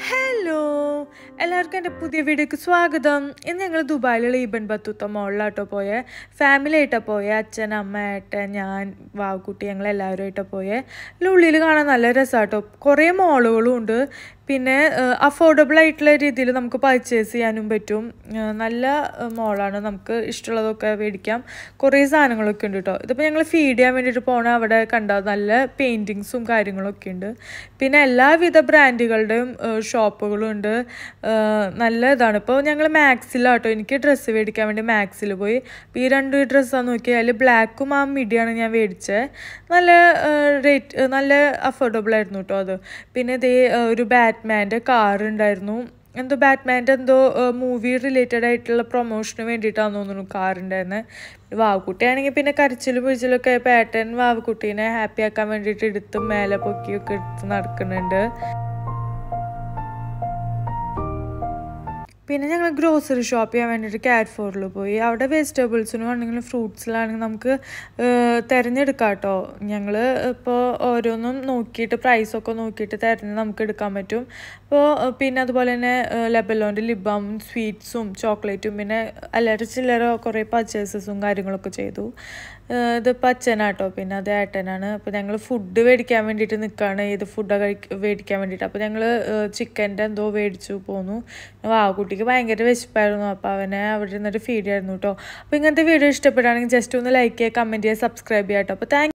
Hello എല്ലാവർക്കും എൻ്റെ പുതിയ വീഡിയോക്ക് സ്വാഗതം. ഇന്ന് ഞങ്ങൾ ദുബായിലുള്ള ഈബൻ ബത്തൂത്ത മോളിലാട്ടോ പോയെ. ഫാമിലി ആയിട്ടാണ് പോയെ. അച്ഛൻ, അമ്മ, ഏട്ടൻ, ഞാൻ, വാവുക്കുട്ടി, ഞങ്ങൾ എല്ലാവരും ആയിട്ടാണ് പോയെ. ഉള്ളിൽ കാണാൻ നല്ല രസമാട്ടോ. കുറേ മോളുകളും ഉണ്ട്. പിന്നെ അഫോർഡബിൾ ആയിട്ടുള്ള രീതിയിൽ നമുക്ക് പർച്ചേസ് ചെയ്യാനും പറ്റും. നല്ല മോളാണ്, നമുക്ക് ഇഷ്ടമുള്ളതൊക്കെ മേടിക്കാം. കുറേ സാധനങ്ങളൊക്കെ ഉണ്ട് കേട്ടോ. ഇതിപ്പോൾ ഞങ്ങൾ ഫീഡ് ചെയ്യാൻ വേണ്ടിയിട്ട് പോകണ അവിടെ കണ്ടാൽ നല്ല പെയിൻറ്റിങ്സും കാര്യങ്ങളൊക്കെ ഉണ്ട്. പിന്നെ എല്ലാവിധ ബ്രാൻഡുകളുടെയും ഷോപ്പുകളും ഉണ്ട്. നല്ല ഇതാണ്. ഇപ്പോൾ ഞങ്ങൾ മാക്സിലാട്ടോ, എനിക്ക് ഡ്രസ്സ് മേടിക്കാൻ വേണ്ടി മാക്സിൽ പോയി. അപ്പോൾ ഈ രണ്ട് ഡ്രസ്സാന്ന് നോക്കിയാൽ അതിൽ ബ്ലാക്കും ആ മിഡിയാണ് ഞാൻ മേടിച്ചത്. നല്ല റേറ്റ്, നല്ല അഫോർഡബിൾ ആയിരുന്നു കേട്ടോ അത്. പിന്നെ ഇതേ ഒരു ബാറ്റ്മാൻ്റെ കാർ ഉണ്ടായിരുന്നു. എന്തോ ബാറ്റ്മാൻ്റെ എന്തോ മൂവി റിലേറ്റഡ് ആയിട്ടുള്ള പ്രൊമോഷന് വേണ്ടിയിട്ടാണെന്ന് തോന്നുന്നു കാറുണ്ടായിരുന്നത്. വാവുക്കുട്ടിയാണെങ്കിൽ പിന്നെ കരച്ചിലും പിടിച്ചിലൊക്കെ പേട്ടൻ വാവുക്കുട്ടീനെ ഹാപ്പി ആക്കാൻ വേണ്ടിയിട്ട് എടുത്ത് മേലെ പൊക്കിയൊക്കെ എടുത്ത് നടക്കുന്നുണ്ട്. പിന്നെ ഞങ്ങൾ ഗ്രോസറി ഷോപ്പ് ചെയ്യാൻ വേണ്ടിയിട്ട് കാറ്റ്ഫോറിൽ പോയി. അവിടെ വെജിറ്റബിൾസിനും ആണെങ്കിലും ഫ്രൂട്ട്സിലാണെങ്കിലും നമുക്ക് തിരഞ്ഞെടുക്കാം കേട്ടോ. ഞങ്ങൾ ഇപ്പോൾ ഓരോന്നും നോക്കിയിട്ട് പ്രൈസൊക്കെ നോക്കിയിട്ട് തിരഞ്ഞ് നമുക്ക് എടുക്കാൻ പറ്റും. അപ്പോൾ പിന്നെ അതുപോലെ തന്നെ ലെബലോൻ്റെ ലിബാമും സ്വീറ്റ്സും ചോക്ലേറ്റും പിന്നെ അല്ലറ ചില്ലറ കുറേ പർച്ചേസസും കാര്യങ്ങളൊക്കെ ചെയ്തു. ഇതിപ്പോൾ അച്ഛനാട്ടോ, പിന്നെ അത് ഏട്ടനാണ്. അപ്പോൾ ഞങ്ങൾ ഫുഡ് മേടിക്കാൻ വേണ്ടിയിട്ട് നിൽക്കുകയാണ്, ഏത് ഫുഡാണ് മേടിക്കാൻ വേണ്ടിയിട്ട്. അപ്പോൾ ഞങ്ങൾ ചിക്കൻ്റെ എന്തോ മേടിച്ചു പോന്നു. വാവുക്കുട്ടിക്ക് ഭയങ്കര വിശപ്പായിരുന്നു, അപ്പോൾ അവനെ അവിടെ ഇരുന്നിട്ട് ഫീഡ് ആയിരുന്നു കേട്ടോ. അപ്പോൾ ഇങ്ങനത്തെ വീഡിയോ ഇഷ്ടപ്പെടുകയാണെങ്കിൽ ജസ്റ്റ് ഒന്ന് ലൈക്ക് ചെയ്യുക, കമൻറ്റ് ചെയ്യുക, സബ്സ്ക്രൈബ് ചെയ്യാം കേട്ടോ. അപ്പോൾ